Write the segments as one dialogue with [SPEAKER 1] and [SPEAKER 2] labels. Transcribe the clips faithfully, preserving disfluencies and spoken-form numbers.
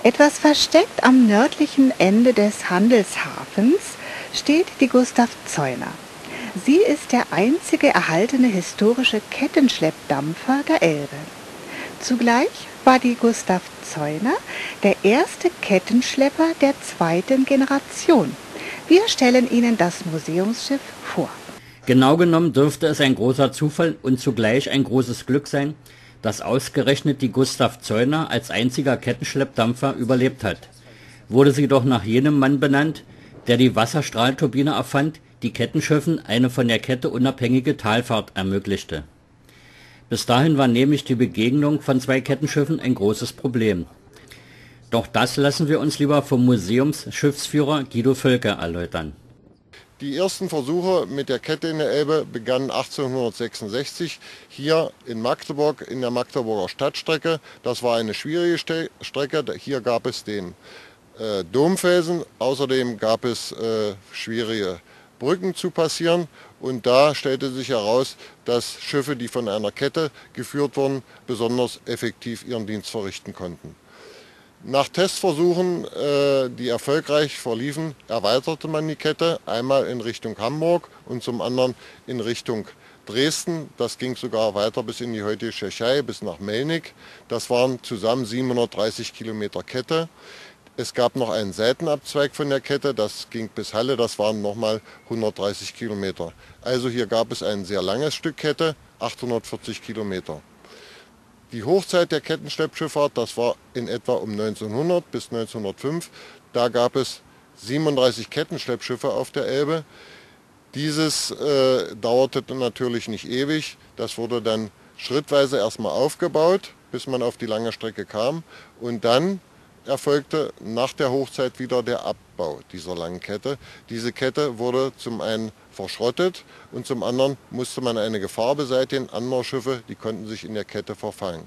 [SPEAKER 1] Etwas versteckt am nördlichen Ende des Handelshafens steht die Gustav Zeuner. Sie ist der einzige erhaltene historische Kettenschleppdampfer der Elbe. Zugleich war die Gustav Zeuner der erste Kettenschlepper der zweiten Generation. Wir stellen Ihnen das Museumsschiff vor.
[SPEAKER 2] Genau genommen dürfte es ein großer Zufall und zugleich ein großes Glück sein, dass ausgerechnet die Gustav Zeuner als einziger Kettenschleppdampfer überlebt hat. Wurde sie doch nach jenem Mann benannt, der die Wasserstrahlturbine erfand, die Kettenschiffen eine von der Kette unabhängige Talfahrt ermöglichte. Bis dahin war nämlich die Begegnung von zwei Kettenschiffen ein großes Problem. Doch das lassen wir uns lieber vom Museumsschiffsführer Guido Völker erläutern.
[SPEAKER 3] Die ersten Versuche mit der Kette in der Elbe begannen achtzehnhundertsechsundsechzig hier in Magdeburg, in der Magdeburger Stadtstrecke. Das war eine schwierige Ste Strecke. Hier gab es den äh, Domfelsen, außerdem gab es äh, schwierige Brücken zu passieren. Und da stellte sich heraus, dass Schiffe, die von einer Kette geführt wurden, besonders effektiv ihren Dienst verrichten konnten. Nach Testversuchen, äh, die erfolgreich verliefen, erweiterte man die Kette einmal in Richtung Hamburg und zum anderen in Richtung Dresden. Das ging sogar weiter bis in die heutige Tschechei, bis nach Melnik. Das waren zusammen siebenhundertdreißig Kilometer Kette. Es gab noch einen Seitenabzweig von der Kette, das ging bis Halle, das waren nochmal hundertdreißig Kilometer. Also hier gab es ein sehr langes Stück Kette, achthundertvierzig Kilometer. Die Hochzeit der Kettenschleppschifffahrt, das war in etwa um neunzehnhundert bis neunzehnhundertfünf. Da gab es siebenunddreißig Kettenschleppschiffe auf der Elbe. Dieses äh, dauerte natürlich nicht ewig. Das wurde dann schrittweise erstmal aufgebaut, bis man auf die lange Strecke kam. Und dann erfolgte nach der Hochzeit wieder der Abbau dieser langen Kette. Diese Kette wurde zum einen verschrottet und zum anderen musste man eine Gefahr beseitigen. Andere Schiffe, die konnten sich in der Kette verfangen.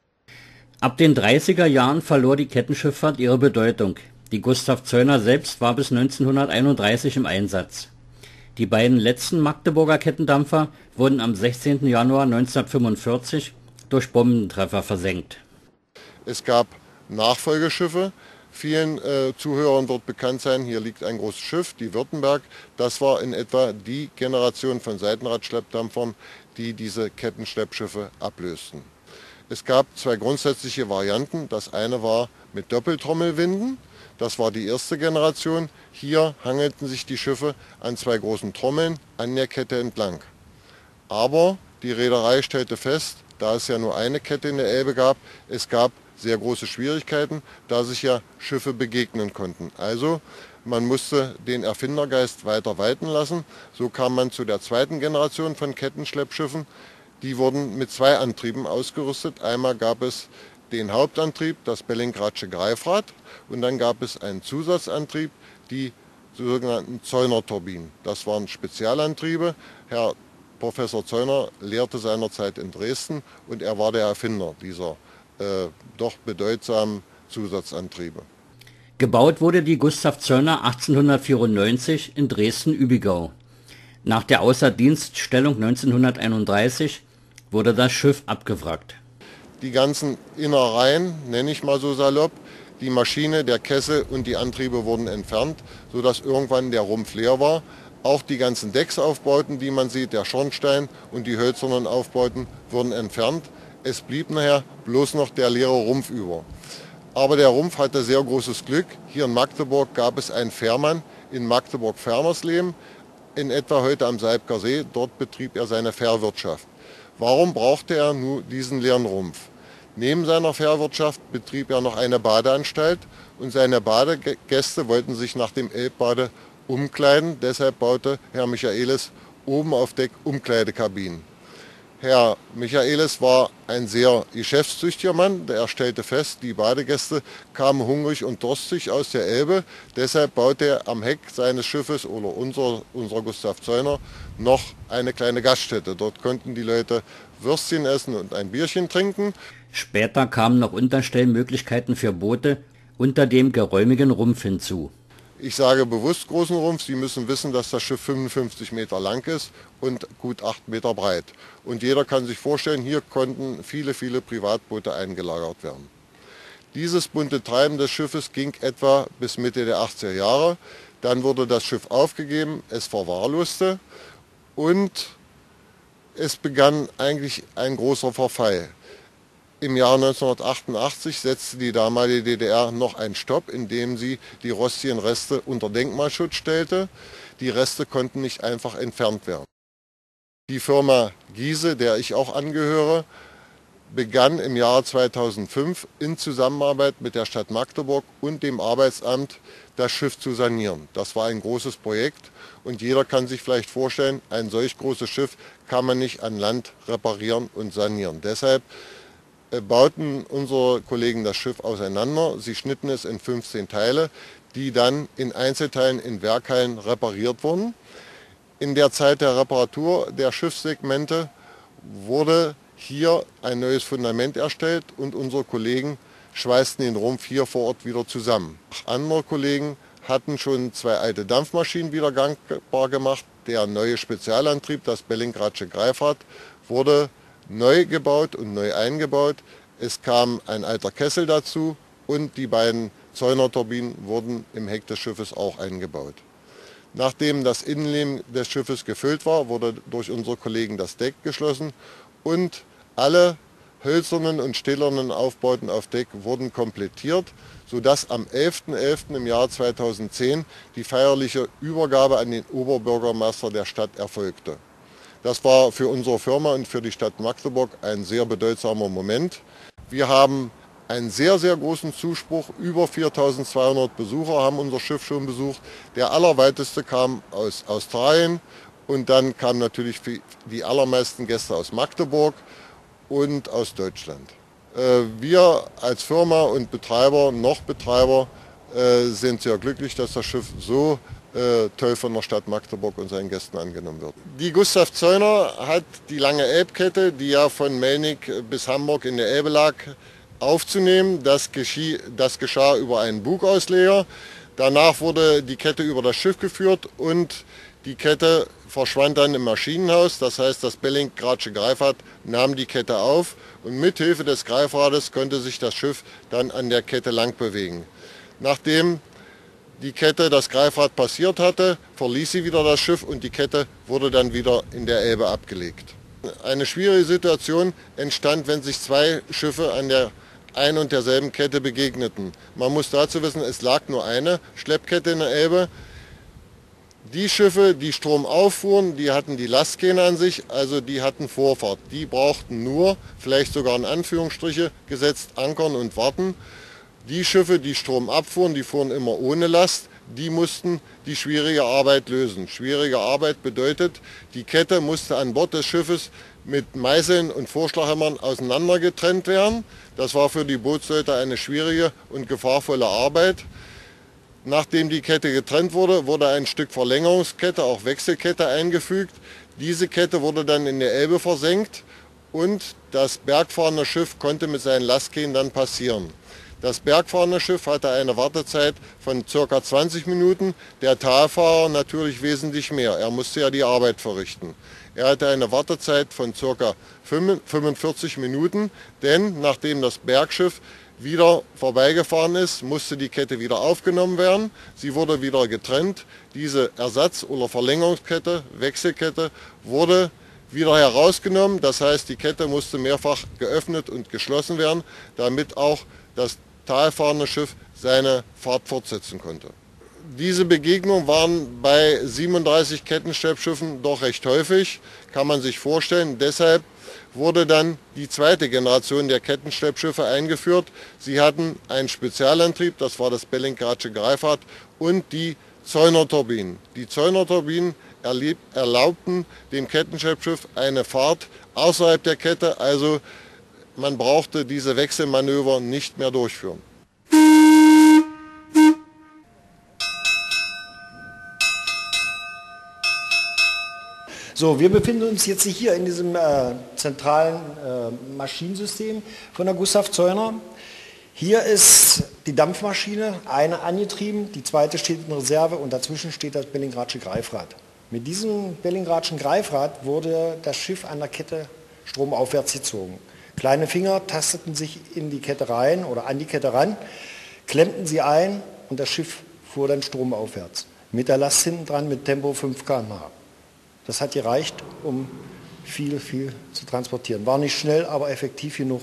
[SPEAKER 2] Ab den dreißiger Jahren verlor die Kettenschifffahrt ihre Bedeutung. Die Gustav Zeuner selbst war bis neunzehnhunderteinunddreißig im Einsatz. Die beiden letzten Magdeburger Kettendampfer wurden am sechzehnten Januar neunzehnhundertfünfundvierzig durch Bombentreffer versenkt.
[SPEAKER 3] Es gab Nachfolgeschiffe. Vielen äh, Zuhörern wird bekannt sein, hier liegt ein großes Schiff, die Württemberg. Das war in etwa die Generation von Seitenradschleppdampfern, die diese Kettenschleppschiffe ablösten. Es gab zwei grundsätzliche Varianten. Das eine war mit Doppeltrommelwinden. Das war die erste Generation. Hier hangelten sich die Schiffe an zwei großen Trommeln an der Kette entlang. Aber die Reederei stellte fest, da es ja nur eine Kette in der Elbe gab, es gab sehr große Schwierigkeiten, da sich ja Schiffe begegnen konnten. Also man musste den Erfindergeist weiter walten lassen. So kam man zu der zweiten Generation von Kettenschleppschiffen. Die wurden mit zwei Antrieben ausgerüstet. Einmal gab es den Hauptantrieb, das Bellingradsche Greifrad, und dann gab es einen Zusatzantrieb, die sogenannten Zeuner-Turbinen. Das waren Spezialantriebe. Herr Professor Zeuner lehrte seinerzeit in Dresden und er war der Erfinder dieser Äh, doch bedeutsamen Zusatzantriebe.
[SPEAKER 2] Gebaut wurde die Gustav Zeuner achtzehnhundertvierundneunzig in Dresden-Übigau. Nach der Außerdienststellung neunzehnhunderteinunddreißig wurde das Schiff abgewrackt.
[SPEAKER 3] Die ganzen Innereien, nenne ich mal so salopp, die Maschine, der Kessel und die Antriebe wurden entfernt, sodass irgendwann der Rumpf leer war. Auch die ganzen Decksaufbauten, die man sieht, der Schornstein und die hölzernen Aufbauten wurden entfernt. Es blieb nachher bloß noch der leere Rumpf über. Aber der Rumpf hatte sehr großes Glück. Hier in Magdeburg gab es einen Fährmann in Magdeburg-Fernersleben, in etwa heute am Saibker See. Dort betrieb er seine Fährwirtschaft. Warum brauchte er nur diesen leeren Rumpf? Neben seiner Fährwirtschaft betrieb er noch eine Badeanstalt und seine Badegäste wollten sich nach dem Elbbade umkleiden. Deshalb baute Herr Michaelis oben auf Deck Umkleidekabinen. Herr Michaelis war ein sehr geschäftstüchtiger Mann. Er stellte fest, die Badegäste kamen hungrig und durstig aus der Elbe. Deshalb baute er am Heck seines Schiffes oder unserer, unserer Gustav Zeuner noch eine kleine Gaststätte. Dort konnten die Leute Würstchen essen und ein Bierchen trinken.
[SPEAKER 2] Später kamen noch Unterstellmöglichkeiten für Boote unter dem geräumigen Rumpf hinzu.
[SPEAKER 3] Ich sage bewusst großen Rumpf. Sie müssen wissen, dass das Schiff fünfundfünfzig Meter lang ist und gut acht Meter breit. Und jeder kann sich vorstellen, hier konnten viele, viele Privatboote eingelagert werden. Dieses bunte Treiben des Schiffes ging etwa bis Mitte der achtziger Jahre. Dann wurde das Schiff aufgegeben, es verwahrloste und es begann eigentlich ein großer Verfall. Im Jahr neunzehnhundertachtundachtzig setzte die damalige D D R noch einen Stopp, indem sie die rostigen Reste unter Denkmalschutz stellte. Die Reste konnten nicht einfach entfernt werden. Die Firma Giese, der ich auch angehöre, begann im Jahr zweitausendfünf in Zusammenarbeit mit der Stadt Magdeburg und dem Arbeitsamt das Schiff zu sanieren. Das war ein großes Projekt und jeder kann sich vielleicht vorstellen, ein solch großes Schiff kann man nicht an Land reparieren und sanieren. Deshalb bauten unsere Kollegen das Schiff auseinander. Sie schnitten es in fünfzehn Teile, die dann in Einzelteilen in Werkhallen repariert wurden. In der Zeit der Reparatur der Schiffssegmente wurde hier ein neues Fundament erstellt und unsere Kollegen schweißten den Rumpf hier vor Ort wieder zusammen. Andere Kollegen hatten schon zwei alte Dampfmaschinen wieder gangbar gemacht. Der neue Spezialantrieb, das Bellingradsche Greifrad, wurde neu gebaut und neu eingebaut. Es kam ein alter Kessel dazu und die beiden Zäunerturbinen wurden im Heck des Schiffes auch eingebaut. Nachdem das Innenleben des Schiffes gefüllt war, wurde durch unsere Kollegen das Deck geschlossen und alle hölzernen und stählernen Aufbauten auf Deck wurden komplettiert, sodass am elften elften im Jahr zweitausendzehn die feierliche Übergabe an den Oberbürgermeister der Stadt erfolgte. Das war für unsere Firma und für die Stadt Magdeburg ein sehr bedeutsamer Moment. Wir haben einen sehr, sehr großen Zuspruch. Über viertausendzweihundert Besucher haben unser Schiff schon besucht. Der allerweiteste kam aus Australien und dann kamen natürlich die allermeisten Gäste aus Magdeburg und aus Deutschland. Wir als Firma und Betreiber, noch Betreiber, sind sehr glücklich, dass das Schiff so toll von der Stadt Magdeburg und seinen Gästen angenommen wird. Die Gustav Zeuner hat die lange Elbkette, die ja von Melnik bis Hamburg in der Elbe lag, aufzunehmen. Das, geschie, das geschah über einen Bugausleger. Danach wurde die Kette über das Schiff geführt und die Kette verschwand dann im Maschinenhaus. Das heißt, das Bellingradsche Greifrad nahm die Kette auf und mit Hilfe des Greifrades konnte sich das Schiff dann an der Kette lang bewegen. Nachdem die Kette das Greifrad passiert hatte, verließ sie wieder das Schiff und die Kette wurde dann wieder in der Elbe abgelegt. Eine schwierige Situation entstand, wenn sich zwei Schiffe an der ein und derselben Kette begegneten. Man muss dazu wissen, es lag nur eine Schleppkette in der Elbe. Die Schiffe, die Strom auffuhren, die hatten die Lastkähne an sich, also die hatten Vorfahrt. Die brauchten nur, vielleicht sogar in Anführungsstriche gesetzt, ankern und warten. Die Schiffe, die Strom abfuhren, die fuhren immer ohne Last, die mussten die schwierige Arbeit lösen. Schwierige Arbeit bedeutet, die Kette musste an Bord des Schiffes mit Meißeln und Vorschlaghämmern auseinander getrennt werden. Das war für die Bootsleute eine schwierige und gefahrvolle Arbeit. Nachdem die Kette getrennt wurde, wurde ein Stück Verlängerungskette, auch Wechselkette, eingefügt. Diese Kette wurde dann in der Elbe versenkt und das bergfahrende Schiff konnte mit seinen Lastkähnen dann passieren. Das bergfahrende Schiff hatte eine Wartezeit von ca. zwanzig Minuten, der Talfahrer natürlich wesentlich mehr. Er musste ja die Arbeit verrichten. Er hatte eine Wartezeit von ca. fünfundvierzig Minuten, denn nachdem das Bergschiff wieder vorbeigefahren ist, musste die Kette wieder aufgenommen werden. Sie wurde wieder getrennt. Diese Ersatz- oder Verlängerungskette, Wechselkette, wurde wieder herausgenommen. Das heißt, die Kette musste mehrfach geöffnet und geschlossen werden, damit auch das talfahrende Schiff seine Fahrt fortsetzen konnte. Diese Begegnungen waren bei siebenunddreißig Kettenschleppschiffen doch recht häufig, kann man sich vorstellen. Deshalb wurde dann die zweite Generation der Kettenschleppschiffe eingeführt. Sie hatten einen Spezialantrieb, das war das Bellingradsche Greifrad, und die Zäunerturbinen. Die Zäunerturbinen erlaubten dem Kettenschleppschiff eine Fahrt außerhalb der Kette, also man brauchte diese Wechselmanöver nicht mehr durchführen.
[SPEAKER 4] So, wir befinden uns jetzt hier in diesem äh, zentralen äh, Maschinensystem von der Gustav Zeuner. Hier ist die Dampfmaschine, eine angetrieben, die zweite steht in Reserve und dazwischen steht das Bellingradsche Greifrad. Mit diesem Bellingradschen Greifrad wurde das Schiff an der Kette stromaufwärts gezogen. Kleine Finger tasteten sich in die Kette rein oder an die Kette ran, klemmten sie ein und das Schiff fuhr dann stromaufwärts. Mit der Last hinten dran mit Tempo fünf Kilometer pro Stunde. Das hat gereicht, um viel, viel zu transportieren. War nicht schnell, aber effektiv genug.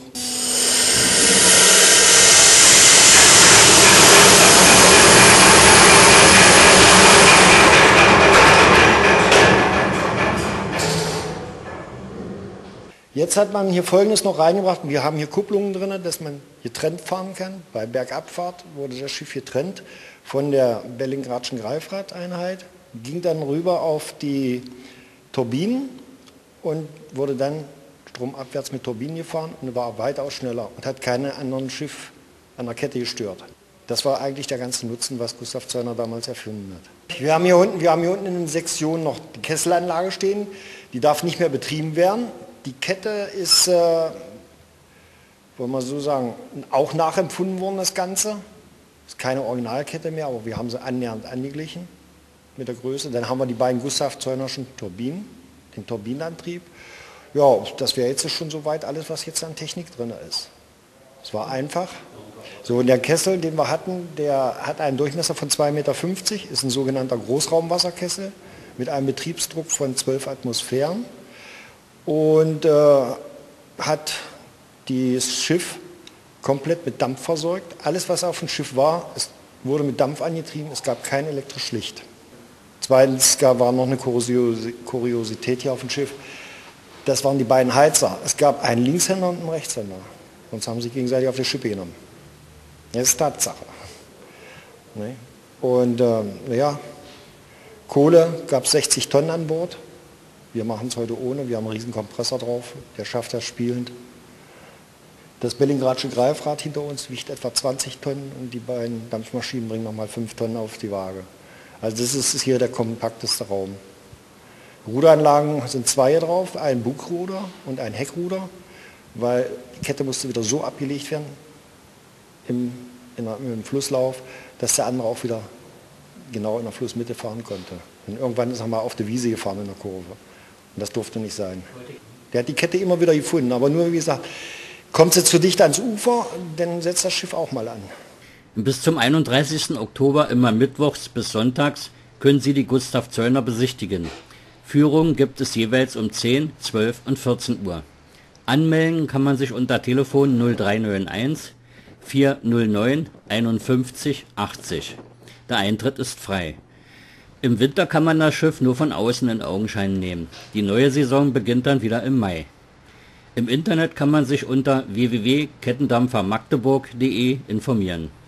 [SPEAKER 4] Jetzt hat man hier Folgendes noch reingebracht. Wir haben hier Kupplungen drin, dass man getrennt fahren kann. Bei Bergabfahrt wurde das Schiff getrennt von der Bellingradschen Greifrad-Einheit, ging dann rüber auf die Turbinen und wurde dann stromabwärts mit Turbinen gefahren und war weitaus schneller und hat keinen anderen Schiff an der Kette gestört. Das war eigentlich der ganze Nutzen, was Gustav Zeuner damals erfunden hat. Wir haben hier unten, wir haben hier unten in den Sektionen noch die Kesselanlage stehen. Die darf nicht mehr betrieben werden. Die Kette ist, äh, wollen wir so sagen, auch nachempfunden worden, das Ganze. Ist keine Originalkette mehr, aber wir haben sie annähernd angeglichen mit der Größe. Dann haben wir die beiden Gustav Zeunerschen Turbinen, den Turbinenantrieb. Ja, das wäre jetzt schon soweit alles, was jetzt an Technik drin ist. Es war einfach. So, und der Kessel, den wir hatten, der hat einen Durchmesser von zwei Meter fünfzig, ist ein sogenannter Großraumwasserkessel mit einem Betriebsdruck von zwölf Atmosphären. Und äh, hat das Schiff komplett mit Dampf versorgt. Alles, was auf dem Schiff war, es wurde mit Dampf angetrieben, es gab kein elektrisches Licht. Zweitens gab, war noch eine Kuriosität hier auf dem Schiff, das waren die beiden Heizer. Es gab einen Linkshänder und einen Rechtshänder, sonst haben sie sich gegenseitig auf die Schippe genommen. Das ist Tatsache. Ne? Und äh, ja, Kohle gab es sechzig Tonnen an Bord. Wir machen es heute ohne, wir haben einen riesen Kompressor drauf, der schafft das spielend. Das Bellingradsche Greifrad hinter uns wiegt etwa zwanzig Tonnen und die beiden Dampfmaschinen bringen nochmal fünf Tonnen auf die Waage. Also das ist hier der kompakteste Raum. Ruderanlagen sind zwei drauf, ein Bugruder und ein Heckruder, weil die Kette musste wieder so abgelegt werden im, in der, im Flusslauf, dass der andere auch wieder genau in der Flussmitte fahren konnte. Und irgendwann ist er mal auf der Wiese gefahren in der Kurve. Und das durfte nicht sein. Der hat die Kette immer wieder gefunden, aber nur, wie gesagt, kommt sie zu dicht ans Ufer, dann setzt das Schiff auch mal an.
[SPEAKER 2] Bis zum einunddreißigsten Oktober immer mittwochs bis sonntags können Sie die Gustav Zeuner besichtigen. Führungen gibt es jeweils um zehn, zwölf und vierzehn Uhr. Anmelden kann man sich unter Telefon null drei neun eins vier null neun einundfünfzig achtzig. Der Eintritt ist frei. Im Winter kann man das Schiff nur von außen in Augenschein nehmen. Die neue Saison beginnt dann wieder im Mai. Im Internet kann man sich unter w w w punkt kettendampfer magdeburg punkt de informieren.